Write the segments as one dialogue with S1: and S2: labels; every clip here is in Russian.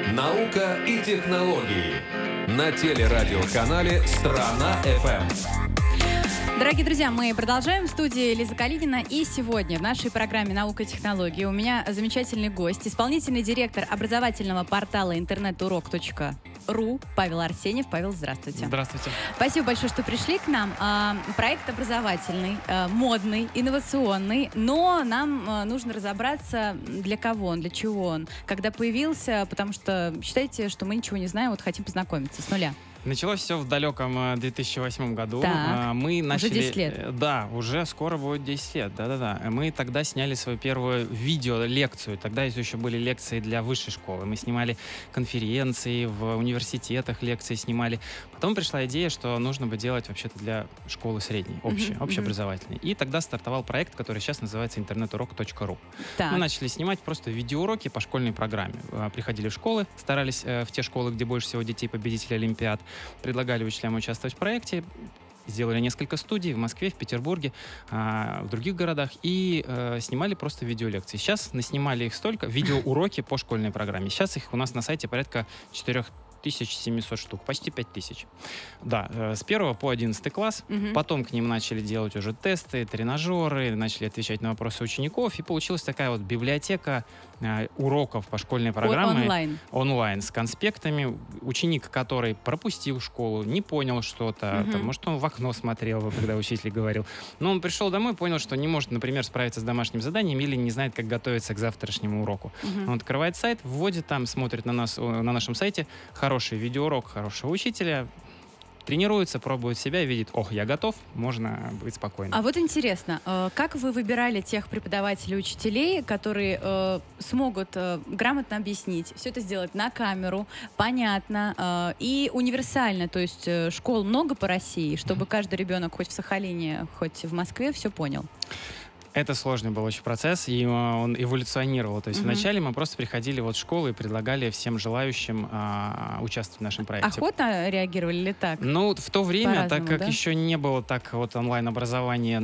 S1: Наука и технологии на телерадиоканале «Страна.ФМ».
S2: Дорогие друзья, мы продолжаем. В студии Лиза Калинина. И сегодня в нашей программе «Наука и технологии» у меня замечательный гость, исполнительный директор образовательного портала интернетурок.ру Павел Арсеньев. Павел, здравствуйте.
S3: Здравствуйте.
S2: Спасибо большое, что пришли к нам. Проект образовательный, модный, инновационный, но нам нужно разобраться, для кого он, для чего он, когда появился, потому что считайте, что мы ничего не знаем, вот хотим познакомиться с нуля.
S3: Началось все в далеком 2008 году.
S2: Так,
S3: мы начали,
S2: уже 10 лет.
S3: Да, уже скоро будет 10 лет. Да-да-да. Мы тогда сняли свою первую видеолекцию. Тогда еще были лекции для высшей школы. Мы снимали конференции в университетах, лекции снимали. Потом пришла идея, что нужно бы делать вообще-то для школы средней, общеобразовательной. И тогда стартовал проект, который сейчас называется интернетурок.ру. Мы начали снимать просто видеоуроки по школьной программе. Приходили в школы, старались в те школы, где больше всего детей, победителей олимпиад, предлагали учителям участвовать в проекте, сделали несколько студий в Москве, в Петербурге, в других городах и снимали просто видеолекции. Сейчас наснимали их столько, видеоуроки по школьной программе. Сейчас их у нас на сайте порядка 4700 штук, почти 5000. Да, с 1 по 11 класс. Потом к ним начали делать уже тесты, тренажеры, начали отвечать на вопросы учеников, и получилась такая вот библиотека уроков по школьной программе. Онлайн с конспектами. Ученик, который пропустил школу, не понял что-то, может, он в окно смотрел, когда учитель говорил. Но он пришел домой, понял, что не может, например, справиться с домашним заданием или не знает, как готовиться к завтрашнему уроку. Он открывает сайт, вводит там, смотрит на нас на нашем сайте хороший видеоурок хорошего учителя, тренируется, пробует себя, видит, я готов, можно быть спокойным.
S2: А вот интересно, как вы выбирали тех преподавателей, учителей, которые смогут грамотно объяснить, все это сделать на камеру, понятно и универсально, то есть школ много по России, чтобы каждый ребенок хоть в Сахалине, хоть в Москве все понял?
S3: Это сложный был очень процесс, и он эволюционировал. То есть вначале мы просто приходили в школу и предлагали всем желающим участвовать в нашем проекте.
S2: Охотно реагировали ли так?
S3: Ну, в то время, так как еще не было так вот онлайн-образование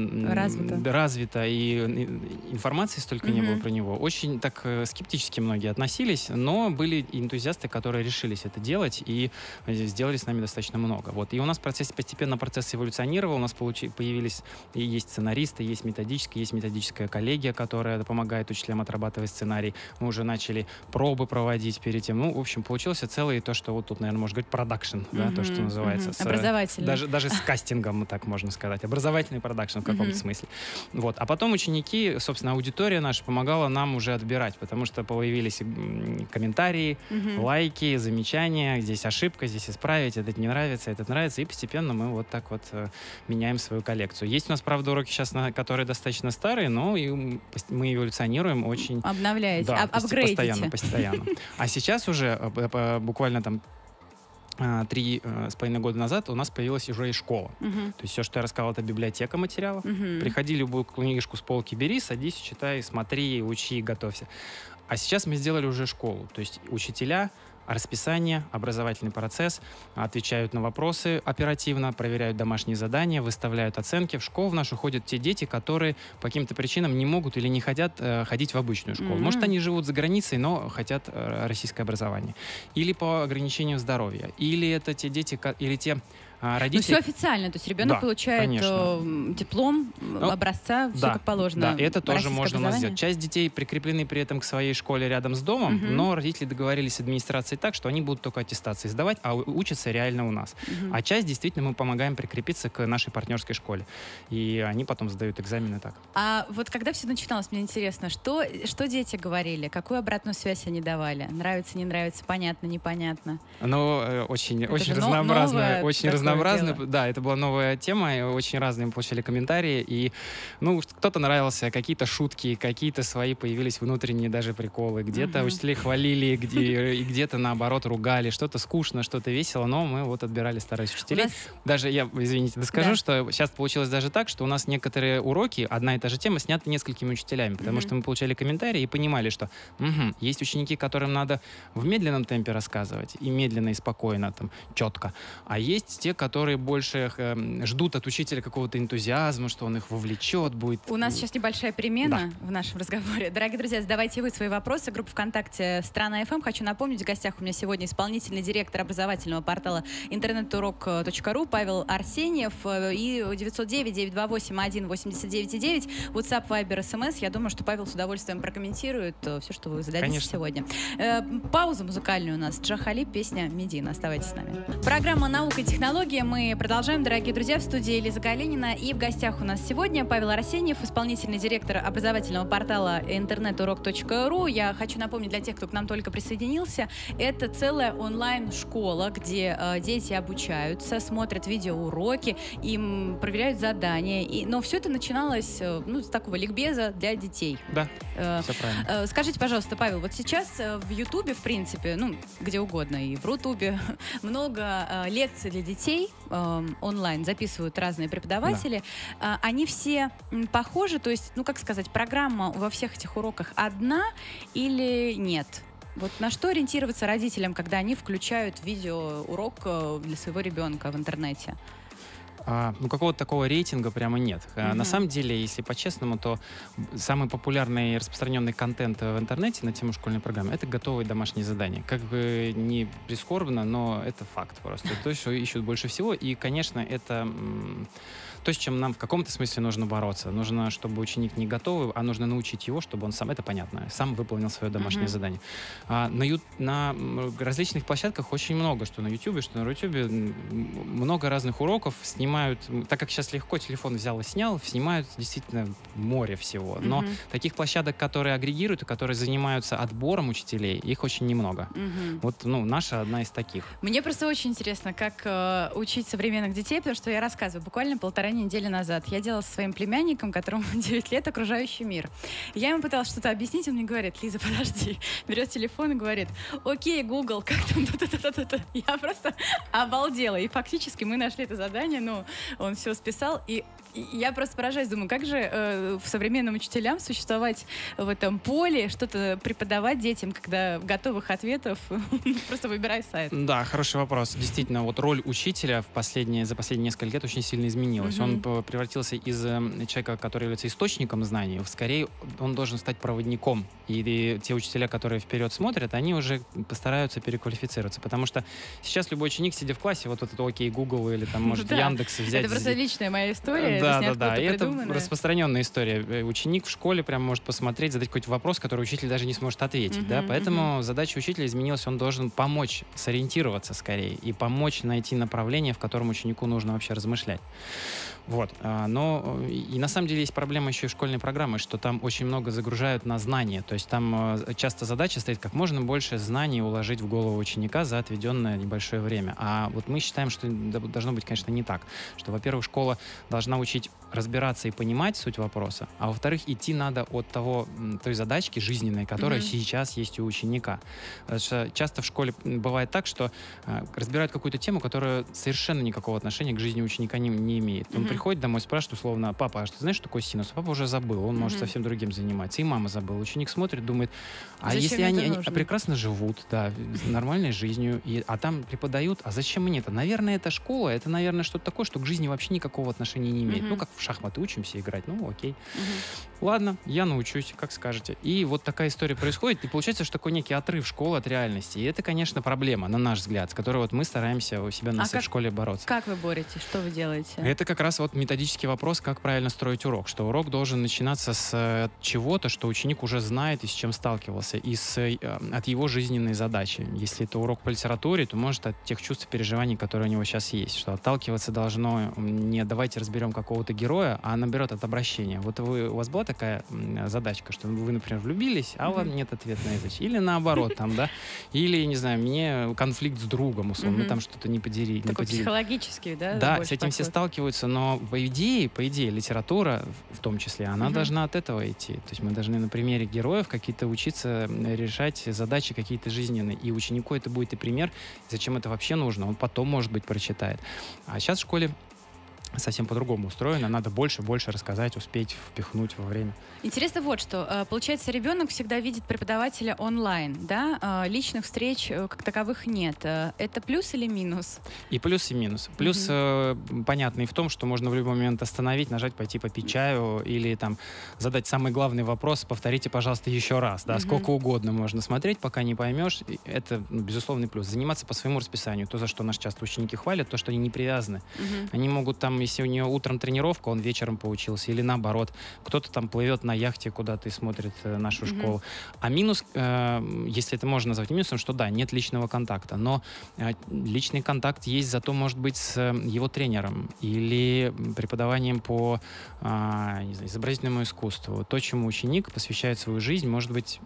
S3: развито и информации столько не было про него, очень так скептически многие относились, но были энтузиасты, которые решились это делать и сделали с нами достаточно много. Вот. И у нас постепенно процесс эволюционировал, у нас появились и есть сценаристы, есть методическая коллегия, которая помогает учителям отрабатывать сценарий. Мы уже начали пробы проводить перед тем. Ну, в общем, получился целый то, что вот тут, наверное, можно говорить, продакшн, да, то, что называется.
S2: Образовательный.
S3: Даже с кастингом, так можно сказать. Образовательный продакшн в каком-то смысле. Вот. А потом ученики, собственно, аудитория наша помогала нам уже отбирать, потому что появились комментарии, лайки, замечания. Здесь ошибка, здесь исправить, этот не нравится, этот нравится. И постепенно мы вот так вот меняем свою коллекцию. Есть у нас, правда, уроки сейчас, которые достаточно старые, но и мы эволюционируем очень...
S2: Обновляете, апгрейдите.
S3: Постоянно. А сейчас уже буквально там 3,5 года назад у нас появилась уже и школа. То есть все, что я рассказал, это библиотека материалов. Приходи, любую книжку с полки бери, садись, читай, смотри, учи, готовься. А сейчас мы сделали уже школу. То есть учителя, расписание, образовательный процесс, отвечают на вопросы оперативно, проверяют домашние задания, выставляют оценки. В школу в нашу ходят те дети, которые по каким-то причинам не могут или не хотят ходить в обычную школу. Может, они живут за границей, но хотят российское образование. Или по ограничению здоровья. Или это те дети, или те родители...
S2: Ну, все официально, то есть ребенок получает диплом образца, все как положено.
S3: Да, это тоже можно сделать. Часть детей прикреплены при этом к своей школе рядом с домом, но родители договорились с администрацией так, что они будут только аттестации сдавать, а учатся реально у нас. А часть действительно мы помогаем прикрепиться к нашей партнерской школе. И они потом сдают экзамены так.
S2: А вот когда все начиналось, мне интересно, что дети говорили? Какую обратную связь они давали? Нравится, не нравится, понятно, непонятно?
S3: Ну, очень разнообразно. Очень разнообразно. Да, это была новая тема, и очень разные мы получили комментарии, и, кто-то нравился, какие-то шутки, какие-то свои появились внутренние даже приколы, где-то учителей хвалили, и где-то, наоборот, ругали, что-то скучно, что-то весело, но мы вот отбирали старых учителей. Даже, я, извините, доскажу, что сейчас получилось даже так, что у нас некоторые уроки, одна и та же тема, сняты несколькими учителями, потому что мы получали комментарии и понимали, что есть ученики, которым надо в медленном темпе рассказывать, и медленно, и спокойно, там, четко, а есть те, которые больше ждут от учителя какого-то энтузиазма, что он их вовлечет, будет...
S2: У нас сейчас небольшая перемена в нашем разговоре. Дорогие друзья, задавайте вы свои вопросы. Группа ВКонтакте «Страна ФМ». Хочу напомнить, в гостях у меня сегодня исполнительный директор образовательного портала интернетурок.ру Павел Арсеньев и 909-928-189-9. WhatsApp, Viber, SMS. Я думаю, что Павел с удовольствием прокомментирует все, что вы зададите сегодня. Пауза музыкальная у нас. Джа Халиб, песня «Медина». Оставайтесь с нами. Программа «Наука и технология». Мы продолжаем, дорогие друзья, в студии Лиза Калинина. И в гостях у нас сегодня Павел Арсеньев, исполнительный директор образовательного портала интернетурок.ру. Я хочу напомнить для тех, кто к нам только присоединился, это целая онлайн-школа, где дети обучаются, смотрят видеоуроки, им проверяют задания. Но все это начиналось с такого ликбеза для детей.
S3: Да, все правильно.
S2: Скажите, пожалуйста, Павел, вот сейчас в Ютубе, в принципе, где угодно, и в Рутубе, много лекций для детей онлайн записывают разные преподаватели. Да. Они все похожи, то есть, как сказать, программа во всех этих уроках одна или нет? Вот на что ориентироваться родителям, когда они включают видеоурок для своего ребенка в интернете?
S3: Какого-то такого рейтинга прямо нет. На самом деле, если по-честному, то самый популярный и распространенный контент в интернете на тему школьной программы — это готовые домашние задания. Как бы не прискорбно, но это факт просто. То, что ищут больше всего. И, конечно, это то, с чем нам в каком-то смысле нужно бороться. Нужно, чтобы ученик не готовый, а нужно научить его, чтобы он сам, это понятно, сам выполнил свое домашнее задание. На различных площадках очень много, что на Ютубе, что на Рутюбе, много разных уроков снимают. Так как сейчас легко телефон взял и снял, снимают действительно море всего. Но таких площадок, которые агрегируют и которые занимаются отбором учителей, их очень немного. Вот, наша одна из таких.
S2: Мне просто очень интересно, как учить современных детей, потому что я рассказываю, буквально 1,5 недели назад я делала со своим племянником, которому 9 лет, окружающий мир. Я ему пыталась что-то объяснить, он мне говорит: Лиза, подожди. Берет телефон и говорит: окей, Google, как там? Я просто обалдела. И фактически мы нашли это задание, он все списал, и я просто поражаюсь, думаю, как же современным учителям существовать в этом поле, что-то преподавать детям, когда готовых ответов просто выбирай сайт.
S3: Да, хороший вопрос. Действительно, вот роль учителя за последние несколько лет очень сильно изменилась. Он превратился из человека, который является источником знаний, скорее он должен стать проводником. И те учителя, которые вперед смотрят, они уже постараются переквалифицироваться, потому что сейчас любой ученик, сидя в классе, вот этот окей, Google или там, может, Яндекс взять.
S2: Это просто личная моя история.
S3: Да. И это распространенная история. Ученик в школе прям может посмотреть, задать какой-то вопрос, который учитель даже не сможет ответить. Поэтому задача учителя изменилась. Он должен помочь сориентироваться скорее и помочь найти направление, в котором ученику нужно вообще размышлять. Вот. Но и на самом деле есть проблема еще и школьной программы, что там очень много загружают на знания. То есть там часто задача стоит как можно больше знаний уложить в голову ученика за отведенное небольшое время. А вот мы считаем, что должно быть, конечно, не так. Что, во-первых, школа должна учить разбираться и понимать суть вопроса, а во-вторых, идти надо от той задачки жизненной, которая сейчас есть у ученика. Потому что часто в школе бывает так, что разбирают какую-то тему, которая совершенно никакого отношения к жизни ученика не имеет. Он приходит домой, спрашивает условно: папа, а что ты знаешь, что такое синус? А папа уже забыл, он может совсем другим заниматься. И мама забыла. Ученик смотрит, думает: а зачем, если они прекрасно живут, да, нормальной жизнью, а там преподают, а зачем мне это? Наверное, это школа, это, наверное, что-то такое, что к жизни вообще никакого отношения не имеет. Как в шахматы учимся играть, окей. Ладно, я научусь, как скажете. И вот такая история происходит, и получается, что такой некий отрыв школы от реальности. И это, конечно, проблема, на наш взгляд, с которой вот мы стараемся у себя в школе бороться.
S2: Как вы боретесь? Что вы делаете?
S3: Это как раз вот методический вопрос, как правильно строить урок. Что урок должен начинаться с чего-то, что ученик уже знает и с чем сталкивался, и от его жизненной задачи. Если это урок по литературе, то, может, от тех чувств и переживаний, которые у него сейчас есть. Что отталкиваться должно не «давайте разберем какого-то героя», а наоборот, от обращения. Вот у вас была такая задачка, что вы, например, влюбились, а у вас нет ответной задачи. Или наоборот, там, да. Или, не знаю, мне конфликт с другом, условно, мы там что-то не поделили.
S2: Такой психологический, да?
S3: Да, с этим все сталкиваются, но по идее, литература в том числе, она должна от этого идти. То есть мы должны на примере героев какие-то учиться решать задачи какие-то жизненные. И ученику это будет и пример, зачем это вообще нужно. Он потом, может быть, прочитает. А сейчас в школе совсем по-другому устроено. Надо больше рассказать, успеть впихнуть во время.
S2: Интересно вот что. Получается, ребенок всегда видит преподавателя онлайн, да? Личных встреч как таковых нет. Это плюс или минус?
S3: И плюс, и минус. Плюс понятный в том, что можно в любой момент остановить, нажать, пойти попить чаю или там задать самый главный вопрос, повторите, пожалуйста, еще раз. Да? Сколько угодно можно смотреть, пока не поймешь. Это безусловный плюс. Заниматься по своему расписанию. То, за что нас часто ученики хвалят, то, что они не привязаны. Они могут там, если у нее утром тренировка, он вечером поучился, или наоборот. Кто-то там плывет на яхте куда-то и смотрит нашу школу. А минус, если это можно назвать минусом, что да, нет личного контакта, но личный контакт есть, зато может быть с его тренером или преподаванием по не знаю, изобразительному искусству. То, чему ученик посвящает свою жизнь, может быть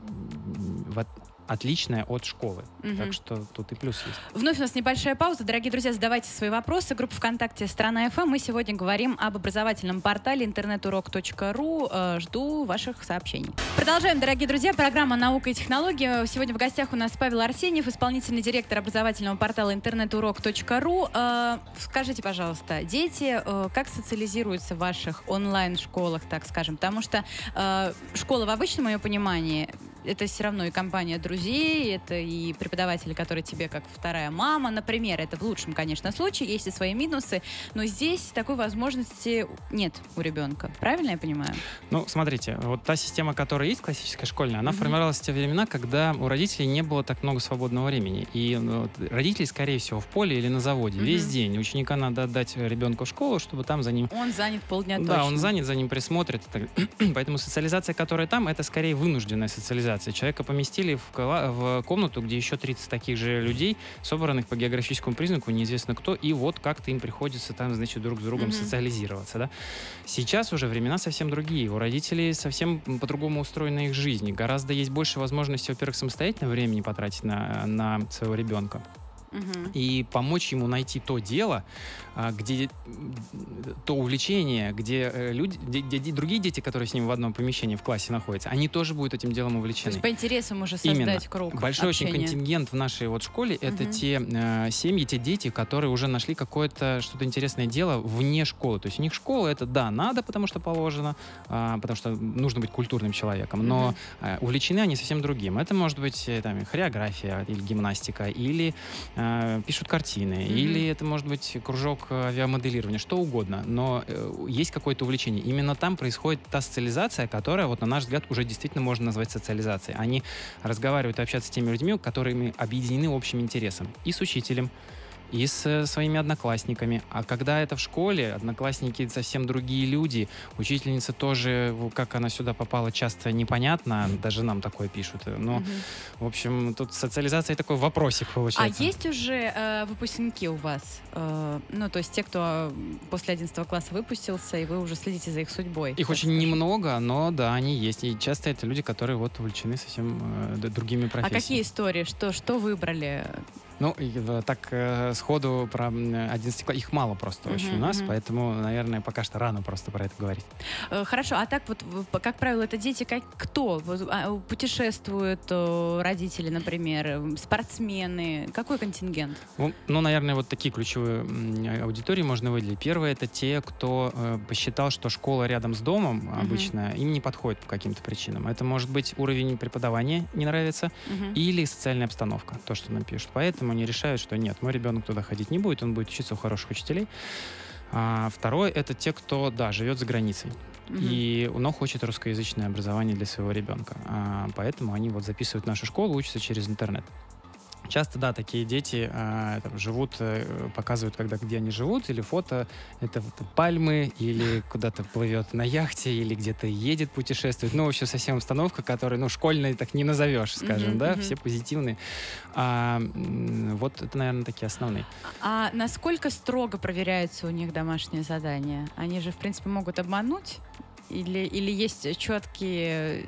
S3: отличная от школы. Так что тут и плюс есть.
S2: Вновь у нас небольшая пауза. Дорогие друзья, задавайте свои вопросы. Группа ВКонтакте «Страна ФМ». Мы сегодня говорим об образовательном портале интернет-урок.ру. Жду ваших сообщений. Продолжаем, дорогие друзья. Программа «Наука и технологии». Сегодня в гостях у нас Павел Арсеньев, исполнительный директор образовательного портала интернет-урок.ру. Скажите, пожалуйста, дети как социализируются в ваших онлайн-школах, так скажем? Потому что школа в обычном ее понимании — это все равно и компания друзей, это и преподаватели, которые тебе как вторая мама, например. Это в лучшем, конечно, случае, есть и свои минусы, но здесь такой возможности нет у ребенка. Правильно я понимаю?
S3: Ну, смотрите, вот та система, которая есть, классическая школьная, она формировалась в те времена, когда у родителей не было так много свободного времени. И родители, скорее всего, в поле или на заводе весь день. Ученика надо отдать ребенку в школу, чтобы там за ним...
S2: Он занят полдня точно.
S3: Да, он занят, за ним присмотрит. Поэтому социализация, которая там, это скорее вынужденная социализация. Человека поместили в комнату, где еще 30 таких же людей, собранных по географическому признаку, неизвестно кто, и вот как-то им приходится там, значит, друг с другом социализироваться. Да? Сейчас уже времена совсем другие. У родителей совсем по-другому устроена их жизнь. Гораздо есть больше возможностей, во-первых, самостоятельно времени потратить на своего ребенка. И помочь ему найти то дело, где то увлечение, где другие дети, которые с ним в одном помещении в классе находятся, они тоже будут этим делом увлечены.
S2: То есть по интересам уже создать круг
S3: Большой
S2: общения.
S3: очень контингент в нашей вот школе — это те семьи, те дети, которые уже нашли какое-то что-то интересное дело вне школы. То есть у них школа — это да, надо, потому что положено, потому что нужно быть культурным человеком, но увлечены они совсем другим. Это может быть там хореография или гимнастика, или пишут картины, или это может быть кружок авиамоделирования, что угодно, но есть какое-то увлечение. Именно там происходит та социализация, которая, вот на наш взгляд, уже действительно можно назвать социализацией. Они разговаривают и общаются с теми людьми, которыми объединены общим интересом. И с учителем, и с своими одноклассниками. А когда это в школе, одноклассники совсем другие люди, учительница тоже, как она сюда попала, часто непонятно, даже нам такое пишут. Но, в общем, тут социализация такой вопросик получается.
S2: А есть уже выпускники у вас? Ну, то есть те, кто после 11 класса выпустился, и вы уже следите за их судьбой?
S3: Их очень немного, но да, они есть. И часто это люди, которые вот увлечены совсем другими профессиями.
S2: А какие истории? Что выбрали?
S3: Ну, так сходу про 11 класс, их мало просто очень у нас, поэтому, наверное, пока что рано просто про это говорить.
S2: Хорошо, а так вот, как правило, это дети кто? Путешествуют родители, например, спортсмены? Какой контингент?
S3: Ну, наверное, вот такие ключевые аудитории можно выделить. Первое — это те, кто посчитал, что школа рядом с домом обычно им не подходит по каким-то причинам. Это может быть уровень преподавания не нравится или социальная обстановка, то, что нам пишут. Поэтому они решают, что нет, мой ребенок туда ходить не будет, он будет учиться у хороших учителей. Второе — это те, кто, да, живет за границей, но хочет русскоязычное образование для своего ребенка. Поэтому они вот записывают в нашу школу, учатся через интернет. Часто, да, такие дети живут, показывают, где они живут, или фото, это пальмы, или куда-то плывет на яхте, или где-то едет, путешествует. Ну, вообще совсем обстановка, которую, школьной так не назовешь, скажем, да, все позитивные. Вот это, наверное, такие основные.
S2: А насколько строго проверяются у них домашние задания? Они же, в принципе, могут обмануть? Или есть четкое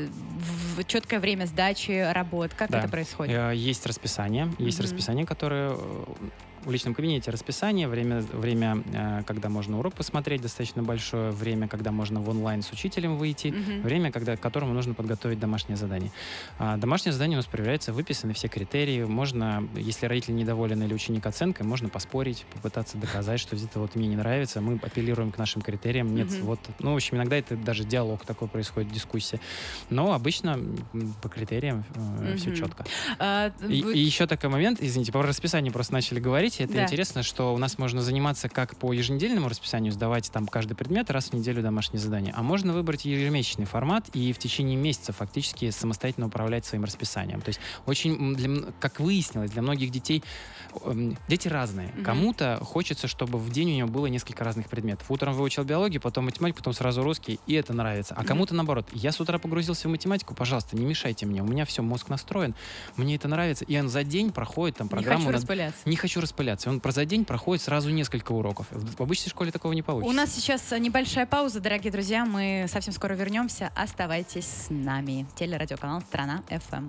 S2: время сдачи работ? Как это происходит?
S3: Есть расписание, которое в личном кабинете расписание, время, когда можно урок посмотреть, достаточно большое, время, когда можно в онлайн с учителем выйти, время, к которому нужно подготовить домашнее задание. Домашнее задание у нас проверяется, выписаны все критерии. Можно, если родитель недоволен или ученик оценкой, можно поспорить, попытаться доказать, что где-то вот мне не нравится. Мы апеллируем к нашим критериям. Нет, вот, ну, в общем, иногда это даже диалог такой происходит, дискуссия. Но обычно по критериям все четко. И еще такой момент, извините, по расписанию просто начали говорить. Это интересно, что у нас можно заниматься как по еженедельному расписанию, сдавать там каждый предмет раз в неделю домашнее задание, а можно выбрать ежемесячный формат и в течение месяца фактически самостоятельно управлять своим расписанием. То есть очень, как выяснилось, для многих детей, дети разные. Кому-то хочется, чтобы в день у него было несколько разных предметов. Утром выучил биологию, потом математику, потом сразу русский, и это нравится. А кому-то наоборот. Я с утра погрузился в математику, пожалуйста, не мешайте мне. У меня все, мозг настроен, мне это нравится. И он за день проходит там программу. Не хочу распыляться. Он за день проходит сразу несколько уроков. В обычной школе такого не получится.
S2: У нас сейчас небольшая пауза, дорогие друзья. Мы совсем скоро вернемся. Оставайтесь с нами. Телерадиоканал «Страна ФМ».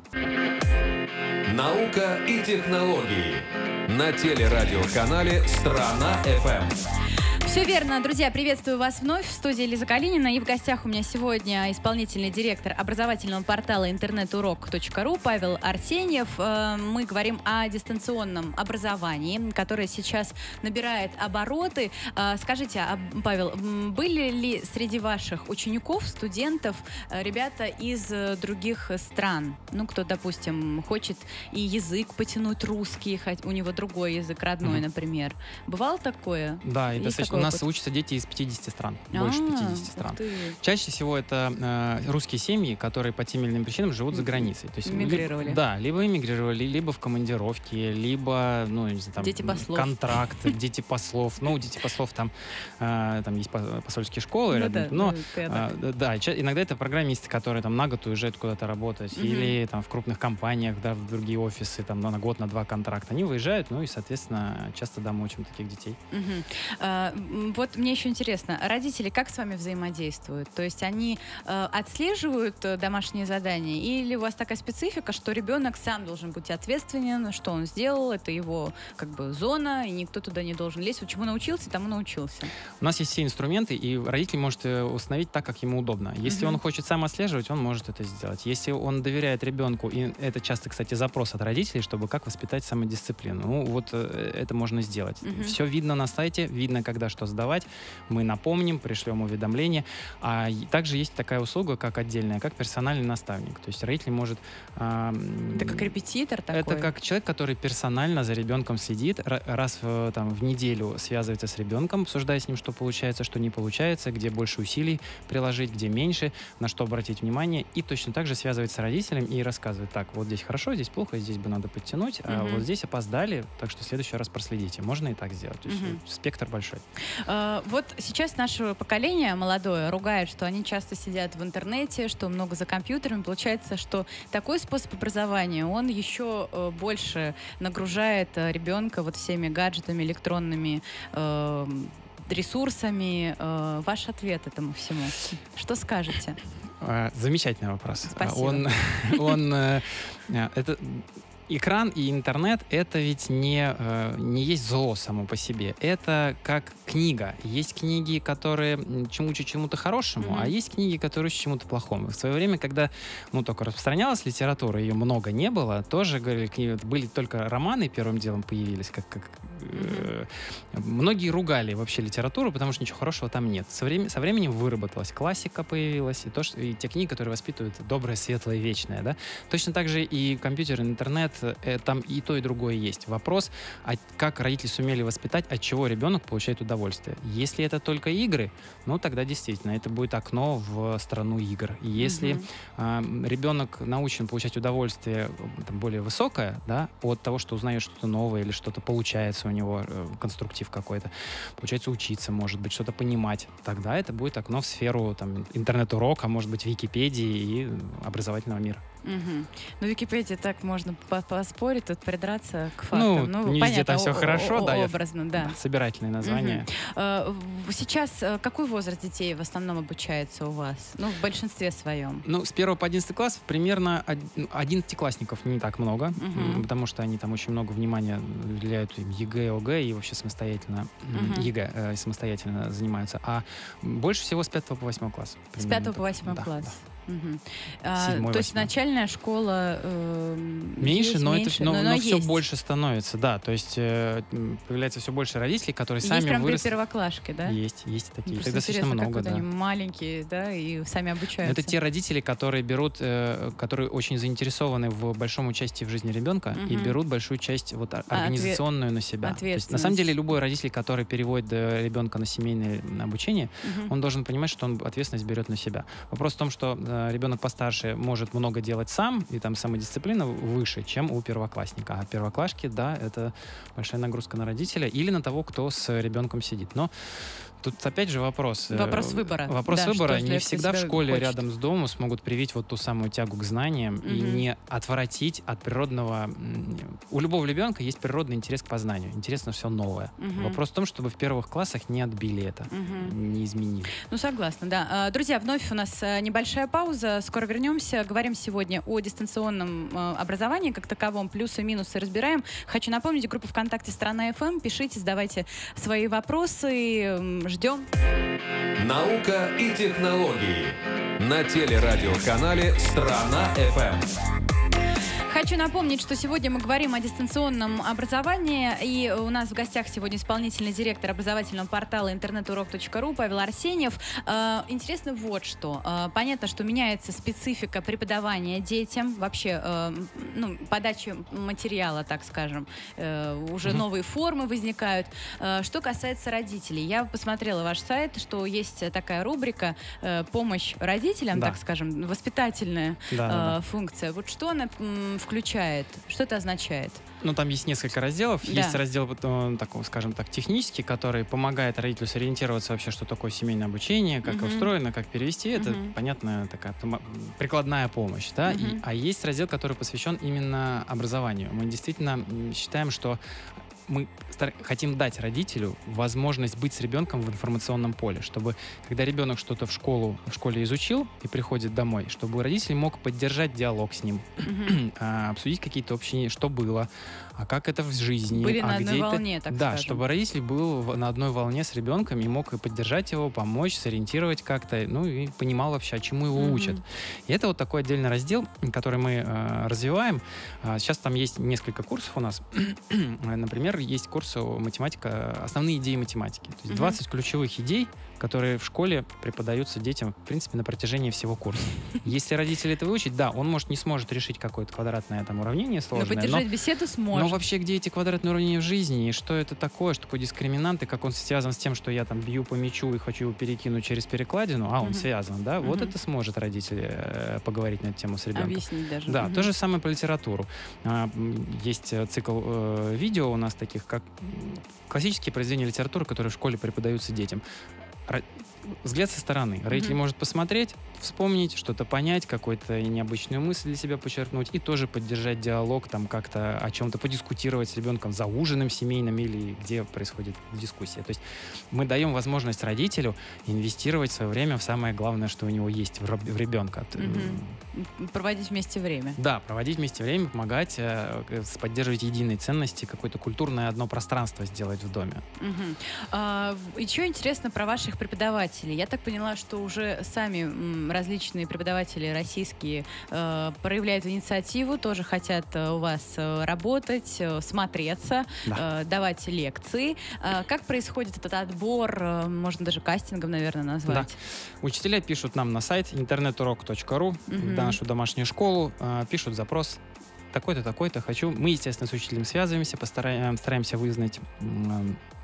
S1: Наука и технологии на телерадиоканале «Страна ФМ».
S2: Все верно, друзья, приветствую вас вновь в студии Лиза Калинина. И в гостях у меня сегодня исполнительный директор образовательного портала интернетурок.ру Павел Арсеньев. Мы говорим о дистанционном образовании, которое сейчас набирает обороты. Скажите, Павел, были ли среди ваших учеников, студентов, ребята из других стран? Ну, кто, допустим, хочет и язык потянуть русский, хоть у него другой язык родной, например. Бывало такое?
S3: Да, и достаточно. У нас учатся дети из 50 стран, больше 50 стран. Чаще всего это русские семьи, которые по тем или иным причинам живут за границей. То есть
S2: эмигрировали.
S3: Да, либо эмигрировали, либо в командировке, либо, ну, не знаю, там,
S2: дети послов.
S3: Контракт, дети послов. Ну, у дети послов там есть посольские школы рядом. Но, да, иногда это программисты, которые там на год уезжают куда-то работать, или там в крупных компаниях, да, в другие офисы, там на год, на 2 контракта. Они выезжают, ну и, соответственно, часто мы учим таких детей.
S2: Вот мне еще интересно, родители как с вами взаимодействуют? То есть они отслеживают домашние задания, или у вас такая специфика, что ребенок сам должен быть ответственен, что он сделал, это его как бы зона, и никто туда не должен лезть. Чему научился, тому научился.
S3: У нас есть все инструменты, и родитель может установить так, как ему удобно. Если он хочет сам отслеживать, он может это сделать. Если он доверяет ребенку, и это часто, кстати, запрос от родителей, чтобы как воспитать самодисциплину, ну вот это можно сделать. Все видно на сайте, видно, когда что сдавать, мы напомним, пришлем уведомление. А также есть такая услуга, как отдельная, как персональный наставник. То есть родитель может...
S2: Это как репетитор такой?
S3: Это как человек, который персонально за ребенком следит, раз в неделю связывается с ребенком, обсуждая с ним, что получается, что не получается, где больше усилий приложить, где меньше, на что обратить внимание, и точно так же связывается с родителем и рассказывает: так, вот здесь хорошо, здесь плохо, здесь бы надо подтянуть, а вот здесь опоздали, так что в следующий раз проследите. Можно и так сделать. То есть спектр большой.
S2: Вот сейчас наше поколение молодое ругает, что они часто сидят в интернете, что много за компьютерами. Получается, что такой способ образования, он еще больше нагружает ребенка вот всеми гаджетами, электронными ресурсами. Ваш ответ этому всему? Что скажете?
S3: Замечательный вопрос.
S2: Спасибо.
S3: Экран и интернет — это ведь не есть зло само по себе. Это как книга. Есть книги, которые учат чему-то хорошему, а есть книги, которые учат чему-то плохому. В свое время, когда только распространялась литература, ее много не было, тоже были только романы первым делом появились, многие ругали вообще литературу, потому что ничего хорошего там нет. Со временем выработалась классика, появилась, и те книги, которые воспитывают доброе, светлое, вечное. Да? Точно так же и компьютер, интернет, там и то, и другое есть. Вопрос, как родители сумели воспитать, от чего ребенок получает удовольствие. Если это только игры, тогда действительно это будет окно в страну игр. И если ребенок научен получать удовольствие более высокое, да, от того, что узнает что-то новое или что-то получается у него, конструктив какой-то, получается учиться, может быть, что-то понимать, тогда это будет окно в сферу интернет-урока, может быть, Википедии и образовательного мира.
S2: Мгм. Ну, Википедия так можно поспорить, тут придраться к фактам.
S3: Ну, не везде там все хорошо, да,
S2: образно, да.
S3: собирательные названия.
S2: Сейчас какой возраст детей в основном обучается у вас? Ну, в большинстве своем.
S3: Ну, с 1 по 11 класс примерно 11-классников не так много, потому что они там очень много внимания уделяют им ЕГЭ, ОГЭ и вообще самостоятельно ЕГЭ самостоятельно занимаются. А больше всего с 5 по 8 класс.
S2: С 5 по 8
S3: Да,
S2: класс.
S3: да.
S2: То есть начальная школа
S3: меньше, но все
S2: есть.
S3: больше становится, да. То есть появляется все больше родителей, которые
S2: Есть
S3: сами
S2: прям
S3: выросли.
S2: первоклашки, да?
S3: Есть такие.
S2: Просто
S3: Их достаточно много,
S2: как
S3: да.
S2: они маленькие, да, и сами обучаются.
S3: Это те родители, которые берут, которые очень заинтересованы в большом участии в жизни ребенка и берут большую часть вот организационную на себя. То есть, на самом деле любой родитель, который переводит ребенка на семейное обучение, он должен понимать, что он ответственность берет на себя. Вопрос в том, что ребенок постарше может много делать сам, и там самодисциплина выше, чем у первоклассника. А первоклашки, да, это большая нагрузка на родителя или на того, кто с ребенком сидит. Но тут опять же вопрос.
S2: Вопрос выбора.
S3: Вопрос выбора. Не всегда в школе
S2: хочет.
S3: рядом с домом смогут привить вот ту самую тягу к знаниям и не отвратить от природного... У любого ребенка есть природный интерес к познанию. Интересно все новое. Вопрос в том, чтобы в первых классах не отбили это, не изменили.
S2: Ну, согласна, да. Друзья, вновь у нас небольшая пауза. Скоро вернемся. Говорим сегодня о дистанционном образовании как таковом. Плюсы и минусы разбираем. Хочу напомнить, группа ВКонтакте «Страна ФМ». Пишите, задавайте свои вопросы. Ждем.
S1: Наука и технологии на телерадиоканале «Страна ФМ».
S2: Хочу напомнить, что сегодня мы говорим о дистанционном образовании, и у нас в гостях сегодня исполнительный директор образовательного портала интернетурок.ру Павел Арсеньев. Интересно вот что. Понятно, что меняется специфика преподавания детям, вообще подачи материала, так скажем. Уже новые формы возникают. Что касается родителей, я посмотрела ваш сайт, что есть такая рубрика «Помощь родителям», так скажем, воспитательная функция. Вот что она включает? Что это означает?
S3: Ну, там есть несколько разделов. Есть раздел, такой, скажем так, технический, который помогает родителю сориентироваться вообще, что такое семейное обучение, как устроено, как перевести. Это, понятная такая прикладная помощь. Да? А есть раздел, который посвящен именно образованию. Мы действительно считаем, что мы хотим дать родителю возможность быть с ребенком в информационном поле, чтобы, когда ребенок что-то в школе изучил и приходит домой, чтобы родитель мог поддержать диалог с ним, обсудить какие-то общие, что было, а как это в жизни.
S2: Были на одной волне, так скажем.
S3: Да, чтобы родитель был на одной волне с ребенком и мог и поддержать его, помочь, сориентировать как-то, ну и понимал вообще, чему его учат. И это вот такой отдельный раздел, который мы развиваем. Сейчас там есть несколько курсов у нас. Например, есть курс математика, основные идеи математики. То есть 20 ключевых идей, которые в школе преподаются детям, в принципе, на протяжении всего курса. Если родитель это выучит, да, он, может, не сможет решить какое-то квадратное там уравнение сложное.
S2: Но поддержать беседу сможет.
S3: Но вообще, где эти квадратные уравнения в жизни, и что это такое, что такое дискриминант, и как он связан с тем, что я там бью по мячу и хочу его перекинуть через перекладину, он связан, да, вот это сможет родитель поговорить на эту тему с ребенком.
S2: Объяснить даже.
S3: Да, то же самое по литературу. Есть цикл видео у нас таких, как классические произведения литературы, которые в школе преподаются детям. Взгляд со стороны. Родитель может посмотреть, вспомнить, что-то понять, какую-то необычную мысль для себя подчеркнуть и тоже поддержать диалог, там как-то о чем-то подискутировать с ребенком за ужином семейным или где происходит дискуссия. То есть мы даем возможность родителю инвестировать свое время в самое главное, что у него есть в ребенка.
S2: Проводить вместе время.
S3: Да, проводить вместе время, помогать, поддерживать единые ценности, какое-то культурное одно пространство сделать в доме.
S2: Еще интересно про ваших преподавателей. Я так поняла, что уже сами различные преподаватели российские проявляют инициативу, тоже хотят у вас работать, смотреться, давать лекции. Как происходит этот отбор? Можно даже кастингом, наверное, назвать.
S3: Да. Учителя пишут нам на сайт интернетурок.ру, на нашу домашнюю школу, пишут запрос. Такой-то, такой-то хочу. Мы, естественно, с учителем связываемся, стараемся вызнать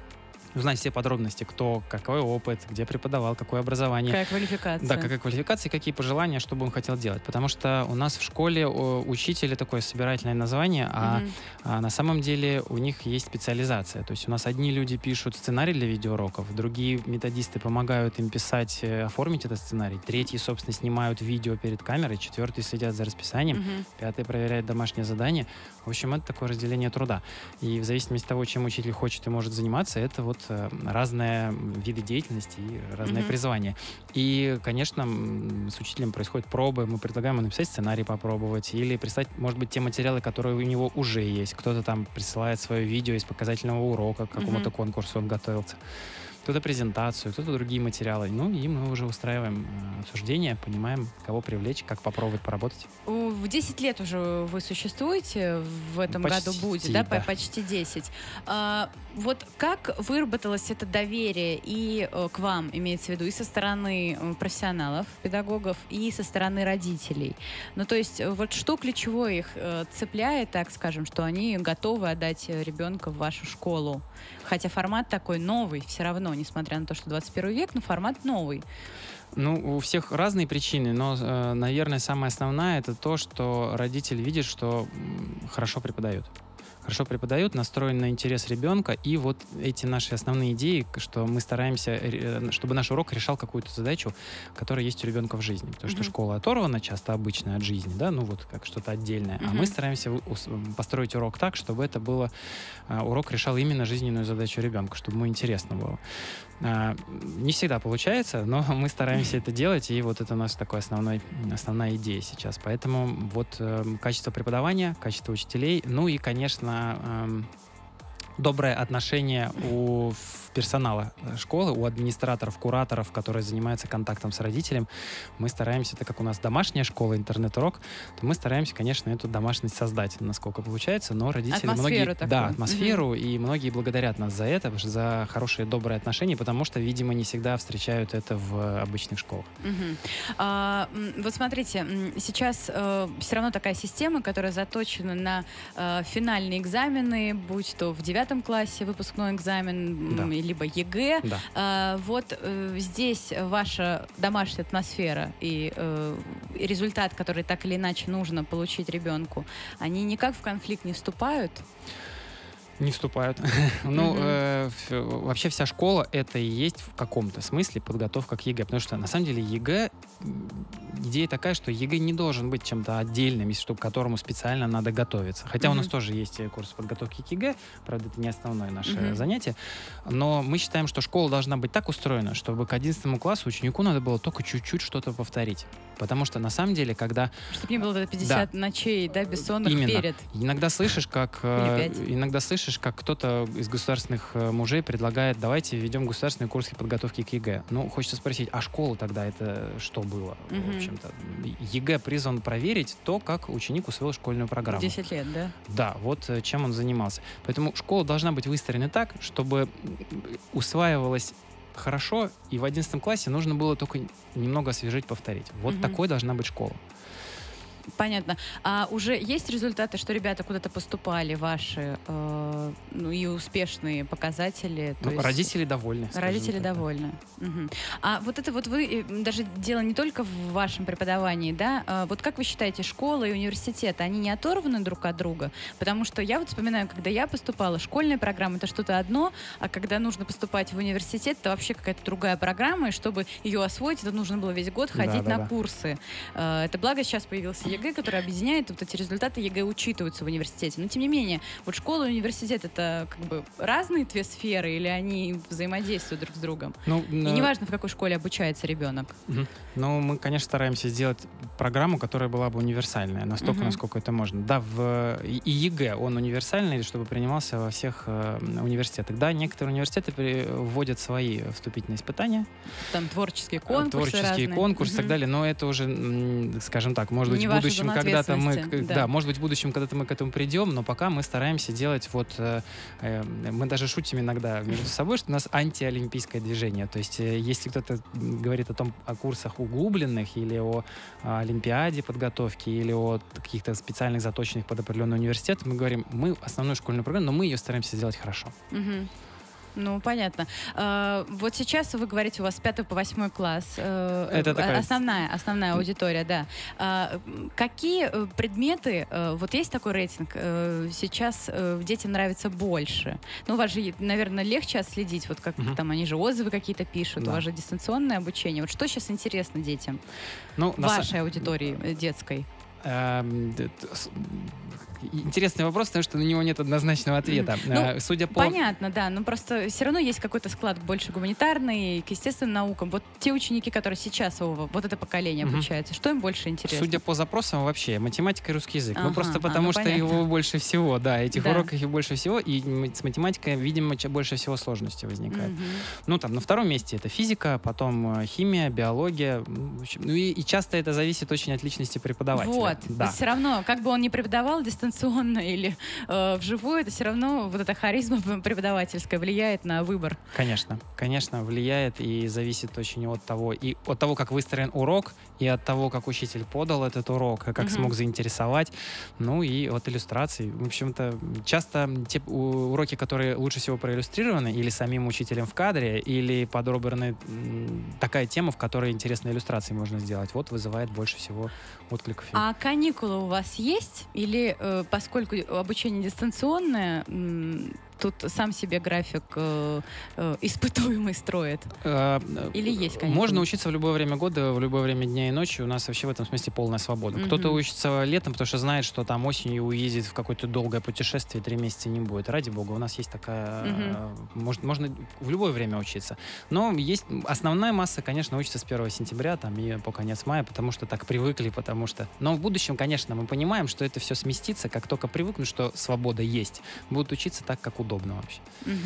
S3: узнать все подробности, кто, какой опыт, где преподавал, какое образование.
S2: Какая квалификация.
S3: Да, какая квалификация, какие пожелания, что бы он хотел делать. Потому что у нас в школе учитель — такое собирательное название, а на самом деле у них есть специализация. То есть у нас одни люди пишут сценарий для видеоуроков, другие методисты помогают им писать, оформить этот сценарий, третьи, собственно, снимают видео перед камерой, четвертые следят за расписанием, пятые проверяют домашнее задание. В общем, это такое разделение труда. И в зависимости от того, чем учитель хочет и может заниматься, это вот разные виды деятельности и разные призвания. И, конечно, с учителем происходят пробы. Мы предлагаем ему написать сценарий, попробовать, или прислать, может быть, те материалы, которые у него уже есть. Кто-то там присылает свое видео из показательного урока, к какому-то конкурсу он готовился. Кто-то презентацию, кто-то другие материалы. Ну, и мы уже устраиваем обсуждение, понимаем, кого привлечь, как попробовать поработать.
S2: В 10 лет уже вы существуете, в этом году будет, да? Почти 10. Вот как выработалось это доверие и к вам, имеется в виду, и со стороны профессионалов, педагогов, и со стороны родителей? Ну, то есть, вот что ключевое их цепляет, так скажем, что они готовы отдать ребенка в вашу школу? Хотя формат такой новый все равно, несмотря на то, что 21 век, но формат новый.
S3: Ну, у всех разные причины, но, наверное, самая основная — это то, что родитель видит, что хорошо преподают. Хорошо преподают, настроен на интерес ребенка, и вот эти наши основные идеи, что мы стараемся, чтобы наш урок решал какую-то задачу, которая есть у ребенка в жизни. Потому что школа оторвана часто обычно от жизни, да, ну вот как что-то отдельное. А мы стараемся построить урок так, чтобы это было, урок решал именно жизненную задачу ребенка, чтобы ему интересно было. Не всегда получается, но мы стараемся это делать, и вот это у нас такая основная идея сейчас. Поэтому вот качество преподавания, качество учителей, ну и, конечно, доброе отношение у персонала школы, у администраторов, кураторов, которые занимаются контактом с родителем. Мы стараемся, так как у нас домашняя школа, интернет-урок, то мы стараемся, конечно, эту домашность создать, насколько получается, но родители
S2: атмосферу
S3: многие... Да, атмосферу, и многие благодарят нас за это, за хорошие, добрые отношения, потому что, видимо, не всегда встречают это в обычных школах.
S2: Вот смотрите, сейчас все равно такая система, которая заточена на финальные экзамены, будь то в 9 классе выпускной экзамен, либо ЕГЭ. Вот здесь ваша домашняя атмосфера и результат, который так или иначе нужно получить ребенку, они никак в конфликт не вступают?
S3: Не вступают. Ну, вообще вся школа — это и есть в каком-то смысле подготовка к ЕГЭ. Потому что, на самом деле, ЕГЭ, идея такая, что ЕГЭ не должен быть чем-то отдельным, к которому специально надо готовиться. Хотя у нас тоже есть курс подготовки к ЕГЭ, правда, это не основное наше занятие. Но мы считаем, что школа должна быть так устроена, чтобы к 11 классу ученику надо было только чуть-чуть что-то повторить. Потому что, на самом деле, когда...
S2: Чтобы не было 50 ночей, да, бессонных перед.
S3: Иногда слышишь, как кто-то из государственных мужей предлагает: давайте введем государственные курсы подготовки к ЕГЭ. Ну, хочется спросить, а школа тогда это что было? В общем-то, ЕГЭ призван проверить то, как ученик усвоил школьную программу.
S2: 10 лет, да?
S3: Да, вот чем он занимался. Поэтому школа должна быть выстроена так, чтобы усваивалась хорошо, и в 11 классе нужно было только немного освежить, повторить. Вот такой должна быть школа.
S2: Понятно. А уже есть результаты, что ребята куда-то поступали ваши, и успешные показатели?
S3: То есть родители довольны.
S2: Родители довольны. А вот это вот вы, даже дело не только в вашем преподавании, да? Вот как вы считаете, школа и университет, они не оторваны друг от друга? Потому что я вот вспоминаю, когда я поступала, школьная программа — это что-то одно, а когда нужно поступать в университет, это вообще какая-то другая программа, и чтобы ее освоить, это нужно было весь год ходить на курсы. Это благо сейчас появился ЕГЭ, который объединяет, вот эти результаты ЕГЭ учитываются в университете. Но тем не менее, вот школа и университет — это как бы разные две сферы, или они взаимодействуют друг с другом? И неважно, в какой школе обучается ребенок.
S3: Ну, мы, конечно, стараемся сделать программу, которая была бы универсальная, настолько, насколько это можно. Да, и ЕГЭ, он универсальный, чтобы принимался во всех университетах. Да, некоторые университеты вводят свои вступительные испытания.
S2: Там творческие конкурсы
S3: Творческие конкурсы и так далее, но это уже, скажем так, может быть, в будущем когда-то может быть, в будущем когда-то мы к этому придем, но пока мы стараемся делать мы даже шутим иногда между собой, что у нас антиолимпийское движение. То есть, если кто-то говорит о курсах углубленных или о олимпиаде подготовки, или о каких-то специальных заточенных под определенный университет, мы говорим, мы основную школьную программу, но мы ее стараемся сделать хорошо.
S2: Ну, понятно. Вот сейчас вы говорите, у вас с 5 по 8 класс.
S3: Это такая...
S2: основная аудитория, да. Какие предметы, вот есть такой рейтинг, сейчас детям нравится больше? Ну, у вас же, наверное, легче отследить, вот как там они же отзывы какие-то пишут,
S3: Да.
S2: у вас же дистанционное обучение. Вот что сейчас интересно детям?
S3: Ну,
S2: Вашей аудитории детской?
S3: Интересный вопрос, потому что на него нет однозначного ответа.
S2: Ну,
S3: судя по...
S2: Понятно, да, но просто все равно есть какой-то склад больше гуманитарный, к естественным наукам. Вот те ученики, которые сейчас, вот это поколение обучаются, что им больше интересно?
S3: Судя по запросам вообще, математика и русский язык.
S2: Ага,
S3: просто потому что
S2: понятно.
S3: его больше всего, да, этих
S2: Да.
S3: уроков и больше всего, и с математикой, видимо, больше всего сложностей возникает.
S2: Мгм.
S3: Ну, там, на втором месте это физика, потом химия, биология. В общем, ну и часто это зависит очень от личности преподавателя.
S2: Вот,
S3: Да.
S2: все равно, как бы он ни преподавал дистанционно или вживую, это все равно вот эта харизма преподавательская влияет на выбор.
S3: Конечно, влияет и зависит очень от того, как выстроен урок, и от того, как учитель подал этот урок, и как смог заинтересовать, ну и от иллюстраций. В общем-то, часто те уроки, которые лучше всего проиллюстрированы или самим учителем в кадре, или подобраны такая тема, в которой интересные иллюстрации можно сделать, вот вызывает больше всего откликов.
S2: А каникулы у вас есть? Или поскольку обучение дистанционное, тут сам себе график испытуемый строит? Или есть каникулы?
S3: Можно учиться в любое время года, в любое время дня и ночи. У нас вообще в этом смысле полная свобода. Кто-то учится летом, потому что знает, что там осенью уедет в какое-то долгое путешествие, 3 месяца не будет. Ради бога, у нас есть такая... Можно в любое время учиться. Но есть основная масса, конечно, учится с 1 сентября там, и по конец мая, потому что так привыкли, потому что... Но в будущем, конечно, мы понимаем, что это все сместится, как только привыкнут, что свобода есть. Будут учиться так, как удобно вообще.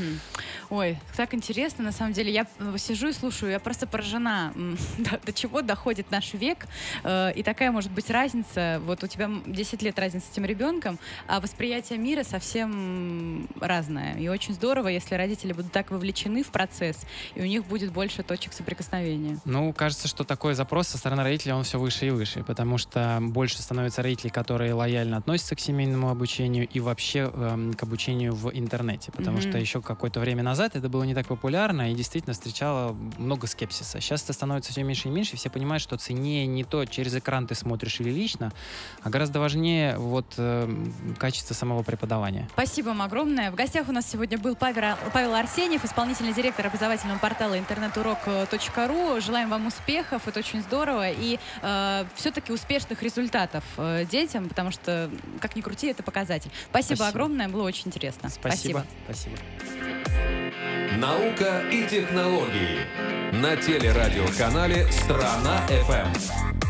S2: Ой, так интересно, на самом деле. Я сижу и слушаю, я просто поражена, до чего доходит наш век. И такая может быть разница. Вот у тебя 10 лет разница с этим ребенком, а восприятие мира совсем разное. И очень здорово, если родители будут так вовлечены в процесс, и у них будет больше точек соприкосновения.
S3: Ну, кажется, что такой запрос со стороны родителей, он все выше и выше, потому что больше становится родителей, которые лояльно относятся к семейному обучению и вообще к обучению в интернете, потому что еще какое-то время назад это было не так популярно и действительно встречало много скепсиса. Сейчас это становится все меньше и меньше, и все понимают, что ценнее не то, через экран ты смотришь или лично, а гораздо важнее качество самого преподавания.
S2: Спасибо вам огромное. В гостях у нас сегодня был Павел Арсеньев, исполнительный директор образовательного портала интернетурок.ру. Желаем вам успехов, это очень здорово, и все-таки успешных результатов детям, потому что, как ни крути, это показатель. Спасибо огромное, было очень интересно.
S3: Спасибо.
S1: Наука и технологии на телерадиоканале «Страна FM».